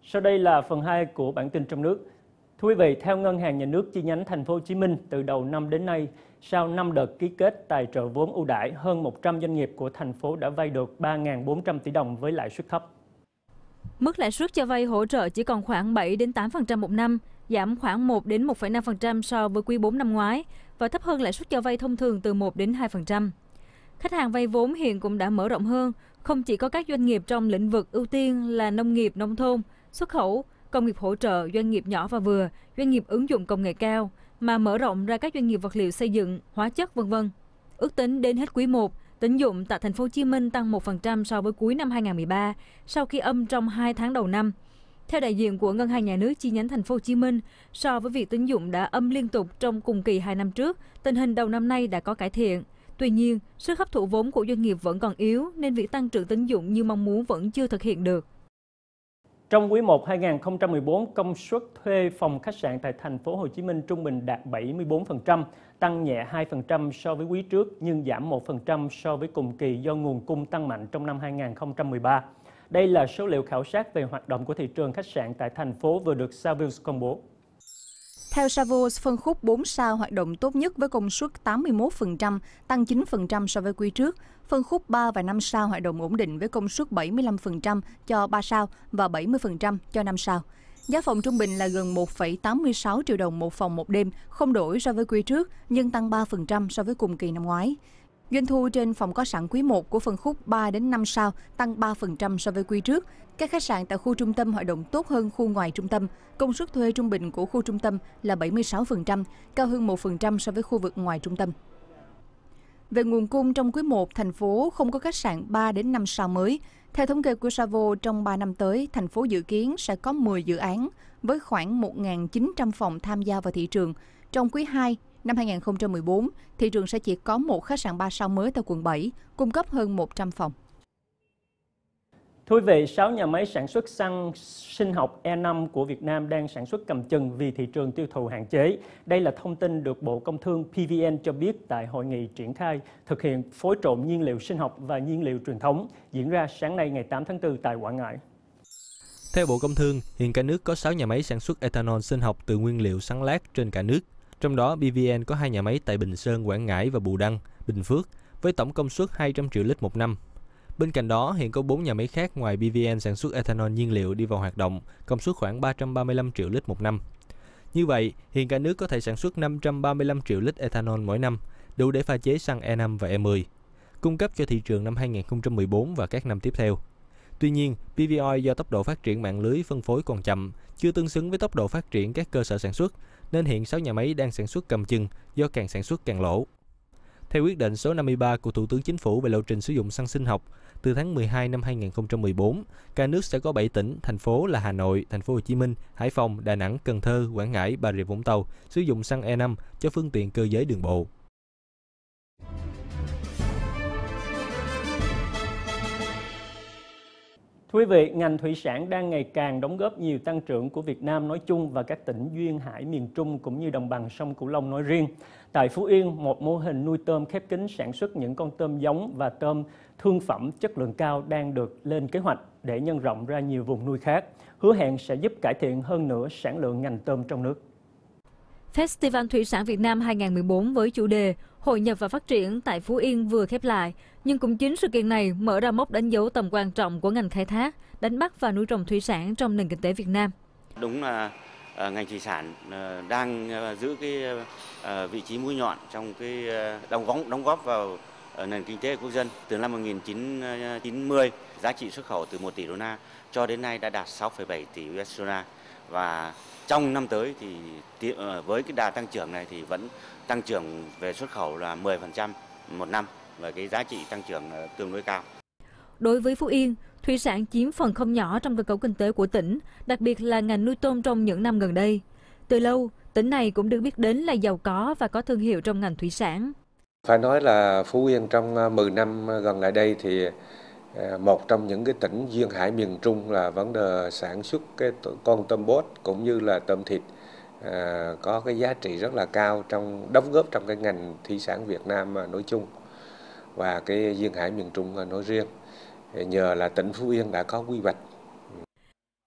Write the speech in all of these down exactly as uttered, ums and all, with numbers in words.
Sau đây là phần hai của bản tin trong nước. Thưa quý vị, theo Ngân hàng Nhà nước chi nhánh Thành phố Hồ Chí Minh, từ đầu năm đến nay, sau năm đợt ký kết tài trợ vốn ưu đãi, hơn một trăm doanh nghiệp của thành phố đã vay được ba nghìn bốn trăm tỷ đồng với lãi suất thấp. Mức lãi suất cho vay hỗ trợ chỉ còn khoảng bảy đến tám phần trăm một năm, giảm khoảng một đến một phẩy năm phần trăm so với quý bốn năm ngoái và thấp hơn lãi suất cho vay thông thường từ một đến hai phần trăm. Khách hàng vay vốn hiện cũng đã mở rộng hơn, không chỉ có các doanh nghiệp trong lĩnh vực ưu tiên là nông nghiệp, nông thôn, xuất khẩu, công nghiệp hỗ trợ, doanh nghiệp nhỏ và vừa, doanh nghiệp ứng dụng công nghệ cao, mà mở rộng ra các doanh nghiệp vật liệu xây dựng, hóa chất, vân vân. Ước tính đến hết quý một, tín dụng tại Thành phố Hồ Chí Minh tăng một phần trăm so với cuối năm hai nghìn không trăm mười ba, sau khi âm trong hai tháng đầu năm. Theo đại diện của Ngân hàng Nhà nước chi nhánh Thành phố Hồ Chí Minh, so với việc tín dụng đã âm liên tục trong cùng kỳ hai năm trước, tình hình đầu năm nay đã có cải thiện. Tuy nhiên, sức hấp thụ vốn của doanh nghiệp vẫn còn yếu nên việc tăng trưởng tín dụng như mong muốn vẫn chưa thực hiện được. Trong quý một hai nghìn không trăm mười bốn, công suất thuê phòng khách sạn tại Thành phố Hồ Chí Minh trung bình đạt bảy mươi tư phần trăm, tăng nhẹ hai phần trăm so với quý trước nhưng giảm một phần trăm so với cùng kỳ do nguồn cung tăng mạnh trong năm hai nghìn không trăm mười ba. Đây là số liệu khảo sát về hoạt động của thị trường khách sạn tại thành phố vừa được Savills công bố. Theo Savills, phân khúc bốn sao hoạt động tốt nhất với công suất tám mươi mốt phần trăm, tăng chín phần trăm so với quý trước. Phân khúc ba và năm sao hoạt động ổn định với công suất bảy mươi lăm phần trăm cho ba sao và bảy mươi phần trăm cho năm sao. Giá phòng trung bình là gần một phẩy tám mươi sáu triệu đồng một phòng một đêm, không đổi so với quý trước, nhưng tăng ba phần trăm so với cùng kỳ năm ngoái. Doanh thu trên phòng có sẵn quý một của phân khúc ba đến năm sao tăng ba phần trăm so với quý trước. Các khách sạn tại khu trung tâm hoạt động tốt hơn khu ngoài trung tâm. Công suất thuê trung bình của khu trung tâm là bảy mươi sáu phần trăm, cao hơn một phần trăm so với khu vực ngoài trung tâm. Về nguồn cung trong quý một, thành phố không có khách sạn ba đến năm sao mới. Theo thống kê của Savills, trong ba năm tới, thành phố dự kiến sẽ có mười dự án với khoảng một nghìn chín trăm phòng tham gia vào thị trường. Trong quý hai năm hai nghìn không trăm mười bốn, thị trường sẽ chỉ có một khách sạn ba sao mới tại quận bảy, cung cấp hơn một trăm phòng. Thưa quý vị, sáu nhà máy sản xuất xăng sinh học E năm của Việt Nam đang sản xuất cầm chừng vì thị trường tiêu thụ hạn chế. Đây là thông tin được Bộ Công Thương pê vê en cho biết tại hội nghị triển khai thực hiện phối trộn nhiên liệu sinh học và nhiên liệu truyền thống diễn ra sáng nay ngày tám tháng tư tại Quảng Ngãi. Theo Bộ Công Thương, hiện cả nước có sáu nhà máy sản xuất ethanol sinh học từ nguyên liệu sắn lát trên cả nước. Trong đó, pê vê en có hai nhà máy tại Bình Sơn, Quảng Ngãi và Bù Đăng, Bình Phước với tổng công suất hai trăm triệu lít một năm. Bên cạnh đó, hiện có bốn nhà máy khác ngoài pê vê en sản xuất ethanol nhiên liệu đi vào hoạt động, công suất khoảng ba trăm ba mươi lăm triệu lít một năm. Như vậy, hiện cả nước có thể sản xuất năm trăm ba mươi lăm triệu lít ethanol mỗi năm, đủ để pha chế xăng E năm và E mười, cung cấp cho thị trường năm hai nghìn không trăm mười bốn và các năm tiếp theo. Tuy nhiên, pê vê o do tốc độ phát triển mạng lưới phân phối còn chậm, chưa tương xứng với tốc độ phát triển các cơ sở sản xuất, nên hiện sáu nhà máy đang sản xuất cầm chừng do càng sản xuất càng lỗ. Theo quyết định số năm mươi ba của Thủ tướng Chính phủ về lộ trình sử dụng xăng sinh học, từ tháng mười hai năm hai nghìn không trăm mười bốn, cả nước sẽ có bảy tỉnh, thành phố là Hà Nội, Thành phố Hồ Chí Minh, Hải Phòng, Đà Nẵng, Cần Thơ, Quảng Ngãi, Bà Rịa Vũng Tàu sử dụng xăng E năm cho phương tiện cơ giới đường bộ. Thưa quý vị, ngành thủy sản đang ngày càng đóng góp nhiều tăng trưởng của Việt Nam nói chung và các tỉnh duyên hải miền Trung cũng như đồng bằng sông Cửu Long nói riêng. Tại Phú Yên, một mô hình nuôi tôm khép kín sản xuất những con tôm giống và tôm thương phẩm chất lượng cao đang được lên kế hoạch để nhân rộng ra nhiều vùng nuôi khác, hứa hẹn sẽ giúp cải thiện hơn nữa sản lượng ngành tôm trong nước. Festival Thủy sản Việt Nam hai nghìn không trăm mười bốn với chủ đề Hội nhập và phát triển tại Phú Yên vừa khép lại, nhưng cũng chính sự kiện này mở ra mốc đánh dấu tầm quan trọng của ngành khai thác, đánh bắt và nuôi trồng thủy sản trong nền kinh tế Việt Nam. Đúng là uh, ngành thủy sản uh, đang uh, giữ cái uh, vị trí mũi nhọn trong cái uh, đóng góp đóng góp vào uh, nền kinh tế của quốc dân. Từ năm một nghìn chín trăm chín mươi, giá trị xuất khẩu từ một tỷ đô la cho đến nay đã đạt sáu phẩy bảy tỷ đô la, và trong năm tới thì với cái đà tăng trưởng này thì vẫn tăng trưởng về xuất khẩu là mười phần trăm một năm, và cái giá trị tăng trưởng tương đối cao. Đối với Phú Yên, thủy sản chiếm phần không nhỏ trong cơ cấu kinh tế của tỉnh, đặc biệt là ngành nuôi tôm trong những năm gần đây. Từ lâu, tỉnh này cũng được biết đến là giàu có và có thương hiệu trong ngành thủy sản. Phải nói là Phú Yên trong mười năm gần lại đây thì một trong những cái tỉnh duyên hải miền Trung là vấn đề sản xuất cái con tôm bốt cũng như là tôm thịt à, có cái giá trị rất là cao trong đóng góp trong cái ngành thủy sản Việt Nam nói chung và cái duyên hải miền Trung nói riêng. Nhờ là tỉnh Phú Yên đã có quy hoạch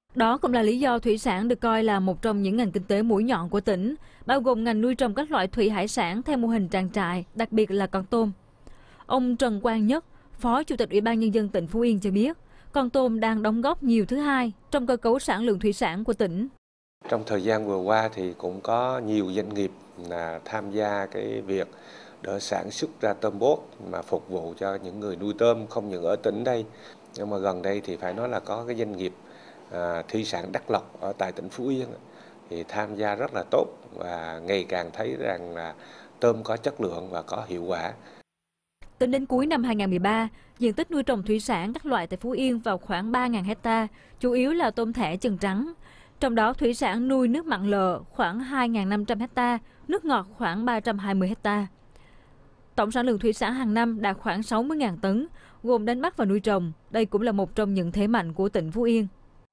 Đó cũng là lý do thủy sản được coi là một trong những ngành kinh tế mũi nhọn của tỉnh, bao gồm ngành nuôi trồng các loại thủy hải sản theo mô hình trang trại, đặc biệt là con tôm. Ông Trần Quang Nhất, Phó Chủ tịch Ủy ban Nhân dân tỉnh Phú Yên cho biết, con tôm đang đóng góp nhiều thứ hai trong cơ cấu sản lượng thủy sản của tỉnh. Trong thời gian vừa qua thì cũng có nhiều doanh nghiệp là tham gia cái việc để sản xuất ra tôm bốt mà phục vụ cho những người nuôi tôm không những ở tỉnh đây, nhưng mà gần đây thì phải nói là có cái doanh nghiệp à, thủy sản Đắc Lộc ở tại tỉnh Phú Yên thì tham gia rất là tốt và ngày càng thấy rằng là tôm có chất lượng và có hiệu quả. Tính đến cuối năm hai nghìn không trăm mười ba, diện tích nuôi trồng thủy sản các loại tại Phú Yên vào khoảng ba nghìn hecta, chủ yếu là tôm thẻ chân trắng. Trong đó thủy sản nuôi nước mặn lợ khoảng hai nghìn năm trăm hecta, nước ngọt khoảng ba trăm hai mươi hecta. Tổng sản lượng thủy sản hàng năm đạt khoảng sáu mươi nghìn tấn, gồm đánh bắt và nuôi trồng. Đây cũng là một trong những thế mạnh của tỉnh Phú Yên.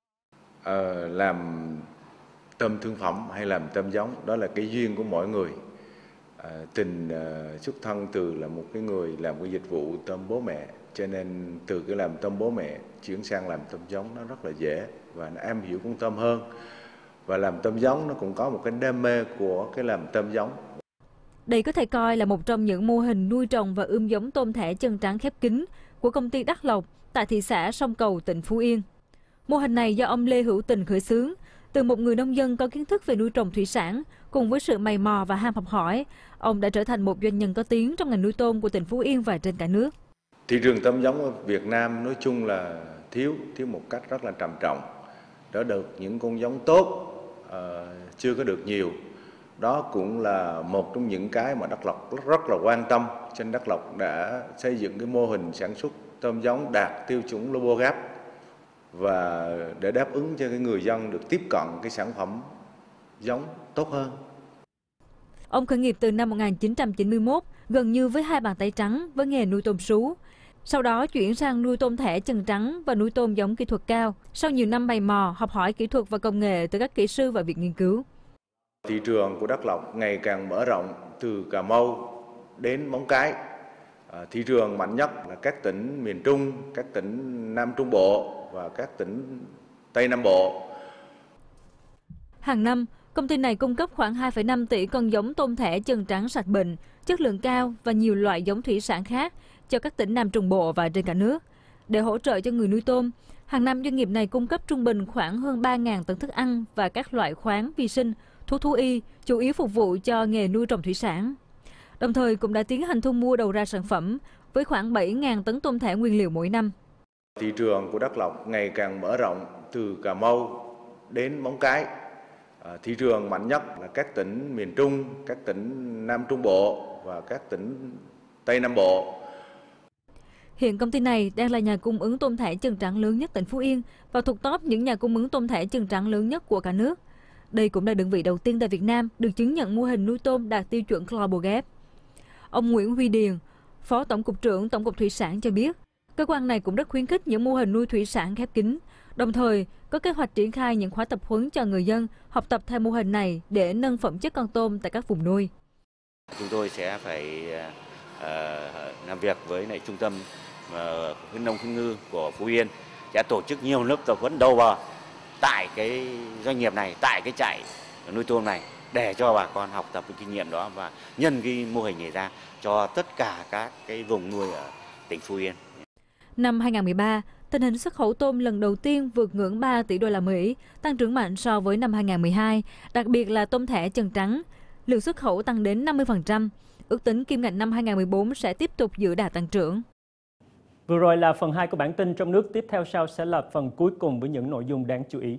Ờ, làm tôm thương phẩm hay làm tôm giống, đó là cái duyên của mỗi người. À, tình uh, xuất thân từ là một cái người làm cái dịch vụ tôm bố mẹ, cho nên từ cái làm tôm bố mẹ chuyển sang làm tôm giống nó rất là dễ và nó am hiểu con tôm hơn. Và làm tôm giống nó cũng có một cái đam mê của cái làm tôm giống. Đây có thể coi là một trong những mô hình nuôi trồng và ươm giống tôm thẻ chân trắng khép kín của công ty Đắc Lộc tại thị xã Sông Cầu, tỉnh Phú Yên. Mô hình này do ông Lê Hữu Tình khởi xướng, từ một người nông dân có kiến thức về nuôi trồng thủy sản, cùng với sự mày mò và ham học hỏi, ông đã trở thành một doanh nhân có tiếng trong ngành nuôi tôm của tỉnh Phú Yên và trên cả nước. Thị trường tôm giống ở Việt Nam nói chung là thiếu, thiếu một cách rất là trầm trọng. Đã được những con giống tốt, uh, chưa có được nhiều. Đó cũng là một trong những cái mà Đắc Lộc rất là quan tâm. Trên Đắc Lộc đã xây dựng cái mô hình sản xuất tôm giống đạt tiêu chuẩn Lobogap và để đáp ứng cho cái người dân được tiếp cận cái sản phẩm giống tốt hơn. Ông khởi nghiệp từ năm một nghìn chín trăm chín mươi mốt, gần như với hai bàn tay trắng với nghề nuôi tôm sú. Sau đó chuyển sang nuôi tôm thẻ chân trắng và nuôi tôm giống kỹ thuật cao. Sau nhiều năm mày mò, học hỏi kỹ thuật và công nghệ từ các kỹ sư và viện nghiên cứu. Thị trường của Đắc Lộc ngày càng mở rộng từ Cà Mau đến Móng Cái. À, thị trường mạnh nhất là các tỉnh miền Trung, các tỉnh Nam Trung Bộ và các tỉnh Tây Nam Bộ. Hàng năm, công ty này cung cấp khoảng hai phẩy năm tỷ con giống tôm thẻ chân trắng sạch bệnh, chất lượng cao và nhiều loại giống thủy sản khác cho các tỉnh Nam Trung Bộ và trên cả nước. Để hỗ trợ cho người nuôi tôm, hàng năm doanh nghiệp này cung cấp trung bình khoảng hơn ba nghìn tấn thức ăn và các loại khoáng, vi sinh, thuốc thú y, chủ yếu phục vụ cho nghề nuôi trồng thủy sản. Đồng thời cũng đã tiến hành thu mua đầu ra sản phẩm với khoảng bảy nghìn tấn tôm thẻ nguyên liệu mỗi năm. Thị trường của Đắc Lộc ngày càng mở rộng từ Cà Mau đến Móng Cái. À, thị trường mạnh nhất là các tỉnh miền Trung, các tỉnh Nam Trung Bộ và các tỉnh Tây Nam Bộ. Hiện công ty này đang là nhà cung ứng tôm thẻ chân trắng lớn nhất tỉnh Phú Yên và thuộc top những nhà cung ứng tôm thẻ chân trắng lớn nhất của cả nước. Đây cũng là đơn vị đầu tiên tại Việt Nam được chứng nhận mô hình nuôi tôm đạt tiêu chuẩn Global Gap. Ông Nguyễn Huy Điền, Phó Tổng cục trưởng Tổng cục Thủy sản cho biết, cơ quan này cũng rất khuyến khích những mô hình nuôi thủy sản khép kín, đồng thời có kế hoạch triển khai những khóa tập huấn cho người dân học tập theo mô hình này để nâng phẩm chất con tôm tại các vùng nuôi. Chúng tôi sẽ phải uh, làm việc với lại trung tâm uh, khuyến nông khuyến ngư của Phú Yên sẽ tổ chức nhiều lớp tập huấn đầu bờ tại cái doanh nghiệp này, tại cái trại nuôi tôm này để cho bà con học tập cái kinh nghiệm đó và nhân cái mô hình này ra cho tất cả các cái vùng nuôi ở tỉnh Phú Yên. Năm hai nghìn không trăm mười ba, tình hình xuất khẩu tôm lần đầu tiên vượt ngưỡng ba tỷ đô la Mỹ, tăng trưởng mạnh so với năm hai nghìn không trăm mười hai, đặc biệt là tôm thẻ chân trắng. Lượng xuất khẩu tăng đến năm mươi phần trăm. Ước tính kim ngạch năm hai nghìn không trăm mười bốn sẽ tiếp tục giữ đà tăng trưởng. Vừa rồi là phần hai của bản tin trong nước, tiếp theo sau sẽ là phần cuối cùng với những nội dung đáng chú ý.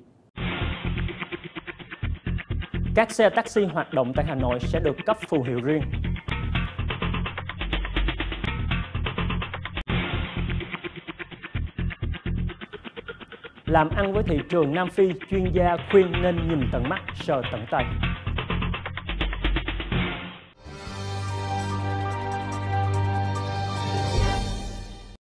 Các xe taxi hoạt động tại Hà Nội sẽ được cấp phù hiệu riêng. Làm ăn với thị trường Nam Phi, chuyên gia khuyên nên nhìn tận mắt, sờ tận tay.